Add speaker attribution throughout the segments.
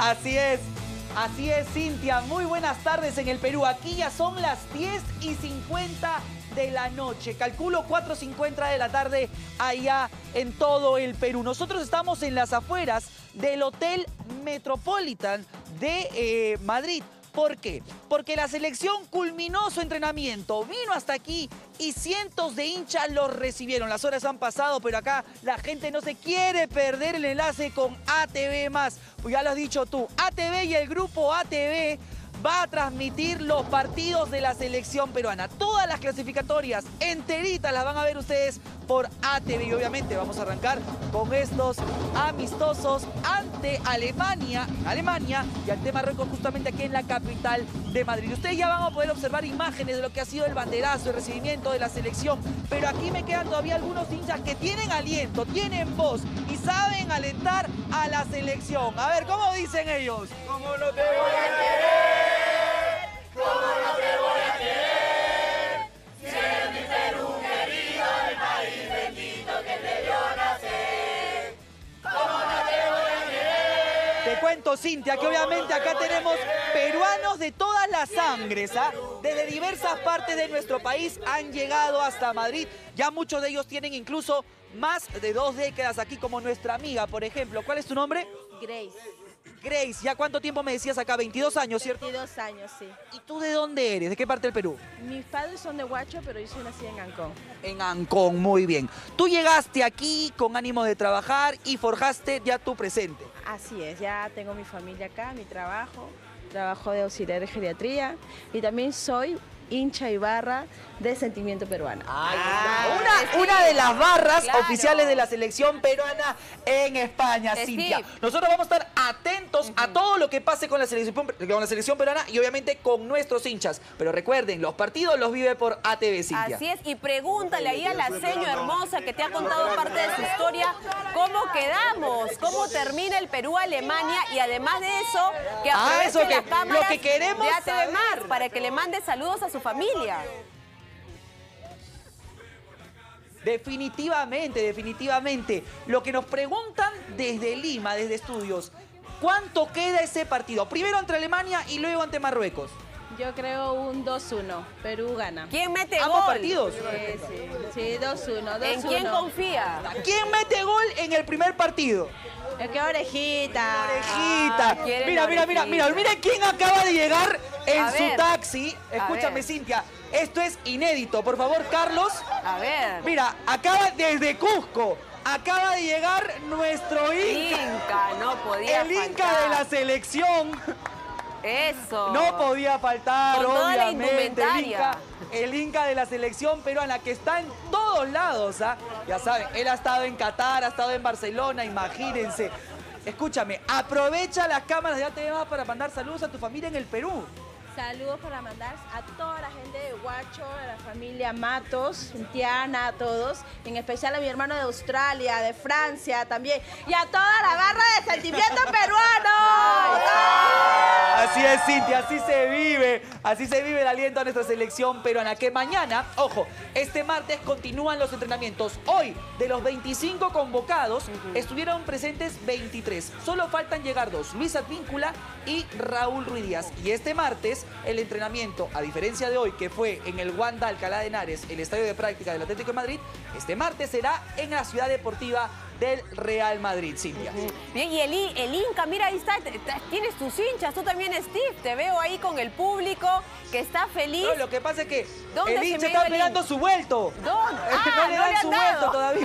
Speaker 1: Así es, Cintia. Muy buenas tardes en el Perú. Aquí ya son las 10:50 de la noche. Calculo 4:50 de la tarde allá en todo el Perú. Nosotros estamos en las afueras del Hotel Metropolitan de Madrid. ¿Por qué? Porque la selección culminó su entrenamiento, vino hasta aquí y cientos de hinchas los recibieron. Las horas han pasado, pero acá la gente no se quiere perder el enlace con ATV+. Pues ya lo has dicho tú, ATV y el grupo ATV va a transmitir los partidos de la selección peruana. Todas las clasificatorias enteritas las van a ver ustedes por ATV. Y obviamente vamos a arrancar con estos amistosos ante Alemania y ante Marruecos, justamente aquí en la capital de Madrid. Ustedes ya van a poder observar imágenes de lo que ha sido el banderazo, el recibimiento de la selección. Pero aquí me quedan todavía algunos hinchas que tienen aliento, tienen voz y saben alentar a la selección. A ver, ¿cómo dicen ellos?
Speaker 2: ¿Cómo no te voy a querer? ¿Cómo no te voy a querer? Si eres mi Perú querido, el país bendito que te vio nacer. ¿Cómo no te voy a querer?
Speaker 1: Te cuento, Cintia, que obviamente acá tenemos peruanos de todas las sangres, ¿ah? Desde diversas partes de nuestro país han llegado hasta Madrid. Ya muchos de ellos tienen incluso más de 2 décadas aquí, como nuestra amiga, por ejemplo. ¿Cuál es tu nombre?
Speaker 3: Grace.
Speaker 1: Grace, ¿ya cuánto tiempo me decías acá? 22 años, ¿cierto?
Speaker 3: 22 años, sí.
Speaker 1: ¿Y tú de dónde eres? ¿De qué parte del Perú?
Speaker 3: Mis padres son de Huacho, pero yo soy nacida en Ancón.
Speaker 1: En Ancón, muy bien. Tú llegaste aquí con ánimo de trabajar y forjaste ya tu presente.
Speaker 3: Así es, ya tengo mi familia acá, mi trabajo de auxiliar de geriatría y también soy hincha y barra de Sentimiento Peruano.
Speaker 1: Una de las barras
Speaker 4: Claro.
Speaker 1: oficiales de la selección peruana en España, Cintia. Nosotros vamos a estar atentos a todo lo que pase con la selección peruana y obviamente con nuestros hinchas. Pero recuerden, los partidos los vive por ATV, Cintia.
Speaker 4: Así es, y pregúntale ahí a la señora hermosa que te ha contado parte de su historia, cómo quedamos, cómo termina el Perú-Alemania y además de eso, que aproveche las cámaras
Speaker 1: lo que queremos
Speaker 4: de ATV Mar para que le mande saludos a su familia.
Speaker 1: Definitivamente. Lo que nos preguntan desde Lima, desde estudios, ¿cuánto queda ese partido? Primero ante Alemania y luego ante Marruecos.
Speaker 3: Yo creo un 2-1, Perú gana.
Speaker 4: ¿Quién mete
Speaker 1: ¿Ambos
Speaker 4: gol?
Speaker 1: partidos?
Speaker 3: Sí, 2-1.
Speaker 4: ¿En quién confía?
Speaker 1: ¿Quién mete gol en el primer partido?
Speaker 3: ¡Qué orejita!
Speaker 1: Orejita.
Speaker 4: quieren
Speaker 1: Mira quién acaba de llegar en
Speaker 4: A
Speaker 1: su
Speaker 4: ver.
Speaker 1: taxi. Escúchame,
Speaker 4: ver.
Speaker 1: Cintia. Esto es inédito. Por favor, Carlos.
Speaker 4: A ver.
Speaker 1: Mira, acaba desde Cusco. Acaba de llegar nuestro Inca.
Speaker 4: Inca, no podía
Speaker 1: El Inca
Speaker 4: faltar.
Speaker 1: de la selección.
Speaker 4: Eso.
Speaker 1: No podía faltar,
Speaker 4: Con toda la
Speaker 1: obviamente,
Speaker 4: indumentaria.
Speaker 1: el Inca de la selección peruana, que está en todos lados, ¿ah? Ya saben, él ha estado en Qatar, ha estado en Barcelona, imagínense. Escúchame, aprovecha las cámaras de ATV para mandar saludos a tu familia en el Perú.
Speaker 3: Saludos para mandar a toda la gente de Huacho, a la familia Matos, Tiana, a todos, en especial a mi hermano de Australia, de Francia también, y a toda la barra de Sentimiento Peruano.
Speaker 1: Así es, Cintia, así se vive el aliento a nuestra selección peruana, que mañana, ojo, este martes continúan los entrenamientos. Hoy, de los 25 convocados, estuvieron presentes 23. Solo faltan llegar 2, Luis Advíncula y Raúl Ruiz Díaz. Y este martes, el entrenamiento, a diferencia de hoy, que fue en el Wanda Alcalá de Henares, el estadio de práctica del Atlético de Madrid, este martes será en la ciudad deportiva del Real Madrid, Cintia.
Speaker 4: Bien, y el Inca, mira, ahí está, tienes tus hinchas, tú también, Steve, te veo ahí con el público que está feliz.
Speaker 1: No, lo que pasa es que
Speaker 4: ¿Dónde
Speaker 1: el
Speaker 4: se
Speaker 1: hincha
Speaker 4: me
Speaker 1: está
Speaker 4: iba el
Speaker 1: esperando
Speaker 4: Inca?
Speaker 1: su vuelto.
Speaker 4: ¿Dónde?
Speaker 1: No le
Speaker 4: no
Speaker 1: dan
Speaker 4: le
Speaker 1: su
Speaker 4: han
Speaker 1: vuelto
Speaker 4: dado.
Speaker 1: todavía.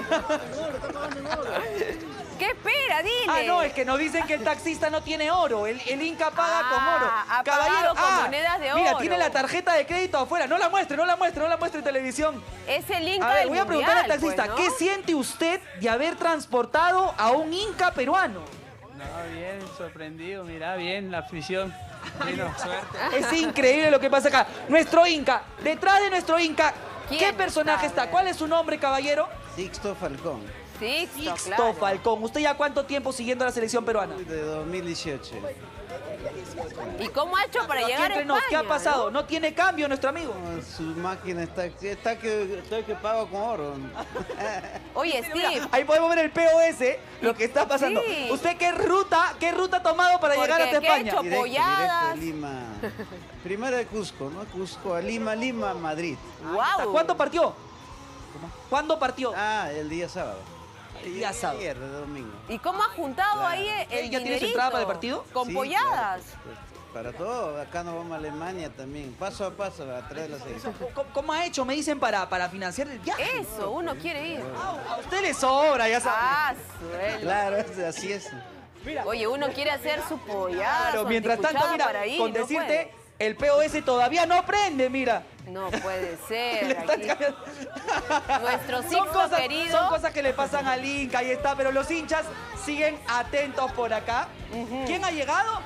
Speaker 4: ¿Qué espera? Dile.
Speaker 1: No, es que nos dicen que el taxista no tiene oro. El Inca paga con oro.
Speaker 4: Ha pagado con monedas de
Speaker 1: mira,
Speaker 4: oro.
Speaker 1: tiene la tarjeta de crédito afuera. No la muestre en televisión.
Speaker 4: Es el Inca
Speaker 1: A ver,
Speaker 4: del
Speaker 1: voy a preguntar al
Speaker 4: mundial,
Speaker 1: taxista,
Speaker 4: pues, ¿no?
Speaker 1: ¿qué siente usted de haber transportado a un Inca peruano?
Speaker 5: No, bien, sorprendido, mira, bien, la afición. Bueno, suerte.
Speaker 1: Es increíble lo que pasa acá. Nuestro Inca, detrás de nuestro Inca, ¿qué
Speaker 4: ¿Quién
Speaker 1: personaje
Speaker 4: está?
Speaker 1: está? ¿Cuál es su nombre, caballero?
Speaker 6: Sixto Falcón,
Speaker 4: Sixto,
Speaker 1: Sixto
Speaker 4: claro.
Speaker 1: Falcón. ¿Usted ya cuánto tiempo siguiendo a la selección peruana?
Speaker 6: de 2018.
Speaker 4: ¿Y cómo ha hecho para
Speaker 1: Aquí
Speaker 4: llegar a
Speaker 1: entre nos,
Speaker 4: España?
Speaker 1: ¿qué ha pasado? ¿No tiene cambio nuestro amigo?
Speaker 6: No, su máquina está que estoy que pago con oro.
Speaker 4: Oye, Steve,
Speaker 1: Ahí podemos ver el POS, lo que está pasando.
Speaker 4: Sí.
Speaker 1: ¿Usted qué ruta ha tomado para llegar hasta
Speaker 4: Porque, ¿qué ha
Speaker 1: España?
Speaker 4: hecho?
Speaker 6: Directo
Speaker 4: Polladas.
Speaker 6: a Lima. Primero de Cusco, ¿no? Cusco a Lima, Lima, Madrid.
Speaker 4: Wow.
Speaker 1: ¿Cuándo partió? ¿Cuándo partió?
Speaker 6: Ah, el día sábado.
Speaker 1: El día sábado.
Speaker 6: Ayer, de domingo.
Speaker 4: ¿Y cómo ha juntado
Speaker 6: Claro.
Speaker 4: ahí el
Speaker 1: ¿Ya tiene su
Speaker 4: dinerito?
Speaker 1: entrada para el partido?
Speaker 4: Con
Speaker 6: Sí,
Speaker 4: polladas.
Speaker 6: claro, pues, para todo, acá nos vamos a Alemania también, paso a paso, a traer la selección.
Speaker 1: ¿Cómo ha hecho, me dicen, para financiar el viaje?
Speaker 4: Eso, uno quiere ir.
Speaker 1: A usted le sobra, ya sabe.
Speaker 4: Ah, suelo.
Speaker 6: Claro, así es.
Speaker 4: Oye, uno quiere hacer su pollada,
Speaker 1: Claro,
Speaker 4: su
Speaker 1: mientras tanto,
Speaker 4: anticuchada
Speaker 1: mira,
Speaker 4: para ir,
Speaker 1: con
Speaker 4: no
Speaker 1: decirte, el POS todavía no prende, mira.
Speaker 4: puede. No puede
Speaker 1: Le
Speaker 4: ser.
Speaker 1: están
Speaker 4: Aquí.
Speaker 1: cambiando.
Speaker 4: Nuestro
Speaker 1: Son
Speaker 4: Sixto
Speaker 1: cosas,
Speaker 4: querido.
Speaker 1: son cosas que le pasan al Inca, ahí está, pero los hinchas siguen atentos por acá. ¿Quién ha llegado?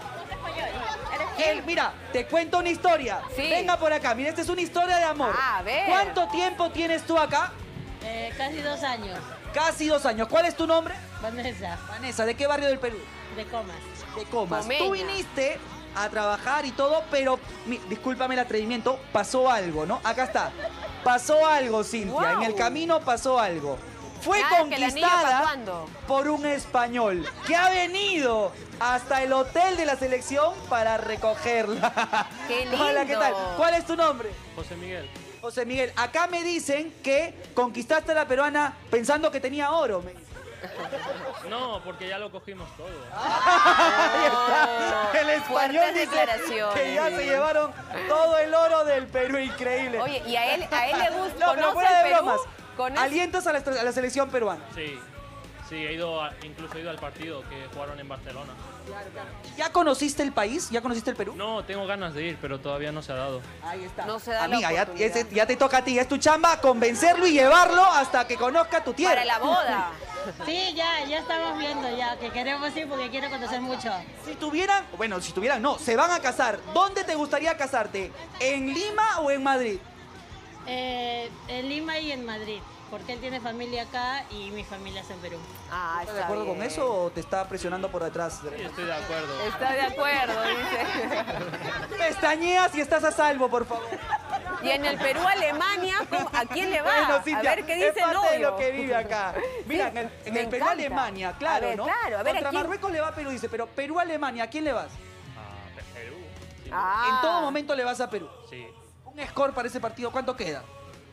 Speaker 1: Él, mira, te cuento una historia.
Speaker 4: Sí.
Speaker 1: Venga por acá, mira, esta es una historia de amor.
Speaker 4: A ver.
Speaker 1: ¿Cuánto tiempo tienes tú acá?
Speaker 7: Casi 2 años.
Speaker 1: Casi 2 años. ¿Cuál es tu nombre?
Speaker 7: Vanessa,
Speaker 1: Vanessa, ¿de qué barrio del Perú?
Speaker 7: de Comas.
Speaker 1: De Comas.
Speaker 4: Comeña.
Speaker 1: Tú viniste a trabajar y todo, pero discúlpame el atrevimiento, pasó algo, ¿no? Acá está. Pasó algo, Cintia.
Speaker 4: Wow.
Speaker 1: En el camino pasó algo. Fue
Speaker 4: Nada, que el anillo pa'
Speaker 1: conquistada
Speaker 4: cuándo.
Speaker 1: por un español que ha venido hasta el hotel de la selección para recogerla.
Speaker 4: ¡Qué
Speaker 1: Hola, ¿qué tal?
Speaker 4: lindo!
Speaker 1: ¿Cuál es tu nombre?
Speaker 5: José Miguel.
Speaker 1: José Miguel. Acá me dicen que conquistaste a la peruana pensando que tenía oro. me dicen.
Speaker 5: No, porque ya lo cogimos todo.
Speaker 1: Ahí está. El español
Speaker 4: Fuertes
Speaker 1: dice
Speaker 4: declaraciones.
Speaker 1: que ya se llevaron todo el oro del Perú, increíble.
Speaker 4: Oye, y a él le gusta,
Speaker 1: no, pero
Speaker 4: conoce
Speaker 1: fuera
Speaker 4: el
Speaker 1: de
Speaker 4: Perú.
Speaker 1: bromas.
Speaker 4: Conoce-
Speaker 1: Alientos a la selección peruana.
Speaker 5: Sí, incluso he ido al partido que jugaron en Barcelona.
Speaker 1: ¿Ya conociste el país? ¿Ya conociste el Perú?
Speaker 5: No, tengo ganas de ir, pero todavía no se ha dado.
Speaker 1: Ahí está.
Speaker 4: No se da la
Speaker 1: Amiga, ya,
Speaker 4: oportunidad.
Speaker 1: ya te toca a ti, es tu chamba convencerlo y llevarlo hasta que conozca tu tierra.
Speaker 4: Para la boda.
Speaker 7: Sí, ya estamos viendo ya, que queremos ir porque quiero conocer mucho.
Speaker 1: Si tuvieran, no, se van a casar. ¿Dónde te gustaría casarte? ¿En Lima o en Madrid?
Speaker 7: En Lima y en Madrid, porque él tiene familia acá y mi familia es en Perú.
Speaker 4: Ah,
Speaker 1: ¿Estás de acuerdo con eso o te está presionando por detrás?
Speaker 5: Sí, estoy de acuerdo.
Speaker 4: Está de acuerdo, dice.
Speaker 1: Pestañeas y estás a salvo, por favor.
Speaker 4: Y en el Perú-Alemania, ¿a quién le va?
Speaker 1: Bueno,
Speaker 4: A
Speaker 1: Cintia,
Speaker 4: ver qué dice
Speaker 1: es
Speaker 4: el
Speaker 1: parte de
Speaker 4: novio.
Speaker 1: lo que vive acá. Mira, en
Speaker 4: me
Speaker 1: el
Speaker 4: encanta.
Speaker 1: Perú-Alemania, claro,
Speaker 4: A ver,
Speaker 1: ¿no?
Speaker 4: claro, a ver,
Speaker 1: Contra
Speaker 4: ¿a quién?
Speaker 1: Marruecos le va a Perú, dice, pero Perú-Alemania, ¿a quién le vas?
Speaker 5: A Perú. Sí.
Speaker 4: Ah.
Speaker 1: En todo momento le vas a Perú.
Speaker 5: Sí.
Speaker 1: Un score para ese partido, ¿cuánto queda?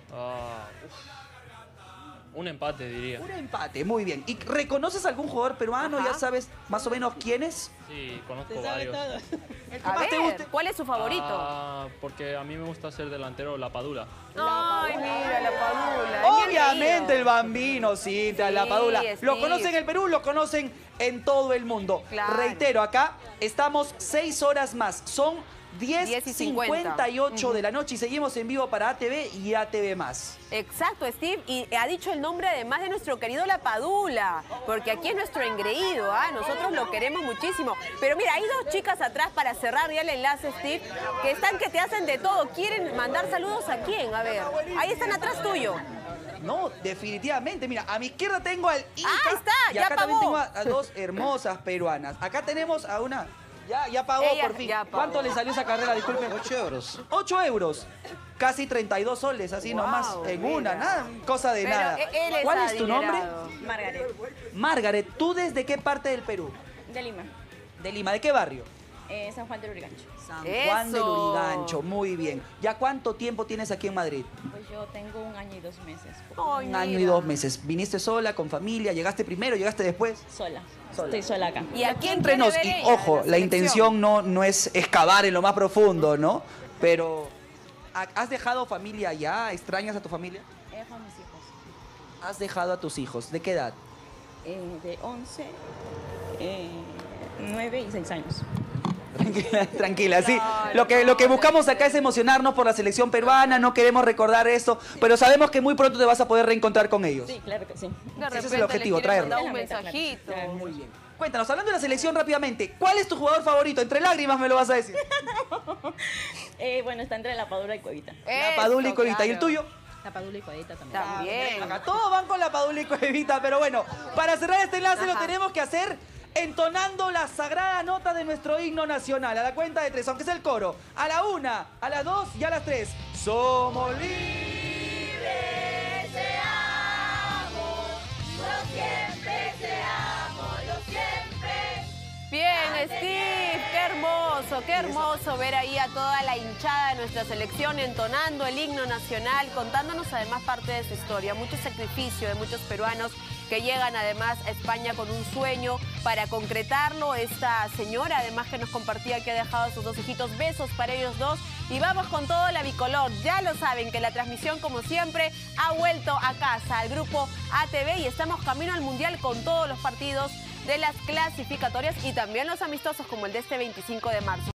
Speaker 5: Un empate, diría.
Speaker 1: Un empate, muy bien. ¿Y reconoces algún jugador peruano?
Speaker 4: Ajá.
Speaker 1: ¿Ya sabes más o menos quién es?
Speaker 5: Sí, conozco
Speaker 7: Se sabe
Speaker 5: varios.
Speaker 7: todo.
Speaker 1: El que
Speaker 4: A
Speaker 1: más te
Speaker 4: ver,
Speaker 1: guste.
Speaker 4: ¿cuál es su favorito?
Speaker 5: Porque a mí me gusta ser delantero, la Padula.
Speaker 4: Ay, mira, la Padula. es mi
Speaker 1: Obviamente
Speaker 4: amigo.
Speaker 1: el bambino, Cintia,
Speaker 4: Sí,
Speaker 1: la Padula. Lo
Speaker 4: Steve.
Speaker 1: conocen en el Perú, lo conocen en todo el mundo.
Speaker 4: Claro.
Speaker 1: Reitero, acá estamos 6 horas más. Son
Speaker 4: 10:50
Speaker 1: 10:58 de la noche y seguimos en vivo para ATV y ATV+.
Speaker 4: Exacto, Steve, y ha dicho el nombre además de nuestro querido La Padula, porque aquí es nuestro engreído, ¿ah? Nosotros lo queremos muchísimo. Pero mira, hay dos chicas atrás para cerrar ya el enlace, Steve, que están que te hacen de todo. ¿Quieren mandar saludos a quién? A ver, ahí están atrás tuyo.
Speaker 1: No, definitivamente. Mira, a mi izquierda tengo al Inca.
Speaker 4: Ah, está,
Speaker 1: y
Speaker 4: ya
Speaker 1: acá también
Speaker 4: pagó.
Speaker 1: tengo a dos hermosas peruanas. Acá tenemos a una... Ya pagó
Speaker 4: Ella
Speaker 1: por fin.
Speaker 4: ya pagó.
Speaker 1: ¿Cuánto le salió esa carrera? Disculpe.
Speaker 6: 8 euros.
Speaker 1: 8 euros. Casi 32 soles, así
Speaker 4: Wow,
Speaker 1: nomás, en
Speaker 4: mira.
Speaker 1: una, nada, cosa de
Speaker 4: Pero
Speaker 1: nada.
Speaker 4: él es
Speaker 1: ¿Cuál es tu nombre?
Speaker 4: adinerado.
Speaker 3: Margaret,
Speaker 1: Margaret, ¿tú desde qué parte del Perú?
Speaker 3: de Lima,
Speaker 1: De Lima, ¿de qué barrio?
Speaker 3: San Juan del Urigancho.
Speaker 1: San Juan del
Speaker 4: Eso.
Speaker 1: Urigancho, muy bien. ¿Ya cuánto tiempo tienes aquí en Madrid?
Speaker 3: Pues yo tengo 1 año y 2 meses.
Speaker 4: Ay,
Speaker 1: Un año y
Speaker 4: mira.
Speaker 1: 2 meses. ¿Viniste sola, con familia? ¿Llegaste primero, llegaste después?
Speaker 3: Sola. Estoy sola acá.
Speaker 4: ¿Y a quién
Speaker 1: Entre
Speaker 4: quiere
Speaker 1: nos,
Speaker 4: ver
Speaker 1: y
Speaker 4: ella?
Speaker 1: ojo,
Speaker 4: ¿De
Speaker 1: la
Speaker 4: selección?
Speaker 1: intención no es excavar en lo más profundo, ¿no? Pero, ¿has dejado familia ya? ¿Extrañas a tu familia?
Speaker 3: He dejado a mis hijos.
Speaker 1: ¿Has dejado a tus hijos? ¿De qué edad?
Speaker 3: De 11, 9 y 6 años.
Speaker 1: Tranquila, sí. Lo que buscamos acá es emocionarnos por la selección peruana, no queremos recordar eso, pero sabemos que muy pronto te vas a poder reencontrar con ellos.
Speaker 3: Sí, claro que sí.
Speaker 4: De
Speaker 1: Ese es el
Speaker 4: repente
Speaker 1: objetivo,
Speaker 4: le quiere
Speaker 1: traerlo.
Speaker 4: mandar un
Speaker 3: Claro.
Speaker 4: mensajito.
Speaker 1: Muy bien. Cuéntanos, hablando de la selección rápidamente, ¿cuál es tu jugador favorito? Entre lágrimas me lo vas a decir.
Speaker 3: Bueno, está entre La Padula y Cuevita.
Speaker 1: La Padula y
Speaker 4: Eso,
Speaker 1: Cuevita. ¿Y el
Speaker 4: claro.
Speaker 1: tuyo?
Speaker 7: La Padula y Cuevita también.
Speaker 4: También.
Speaker 1: Acá todos van con la Padula y Cuevita, pero bueno, para cerrar este enlace
Speaker 4: Ajá.
Speaker 1: lo tenemos que hacer entonando las sagradas notas de nuestro himno nacional. A la cuenta de 3, aunque es el coro. A la 1, a las 2 y a las 3. Somos libres,
Speaker 2: seamos, lo siempre seamos, lo siempre.
Speaker 4: Bien, Steve, qué hermoso ver ahí a toda la hinchada de nuestra selección entonando el himno nacional, contándonos además parte de su historia, mucho sacrificio de muchos peruanos que llegan además a España con un sueño para concretarlo. Esta señora además que nos compartía que ha dejado a sus 2 hijitos, besos para ellos 2. Y vamos con todo la bicolor. Ya lo saben que la transmisión, como siempre, ha vuelto a casa, al grupo ATV, y estamos camino al Mundial con todos los partidos de las clasificatorias y también los amistosos como el de este 25 de marzo.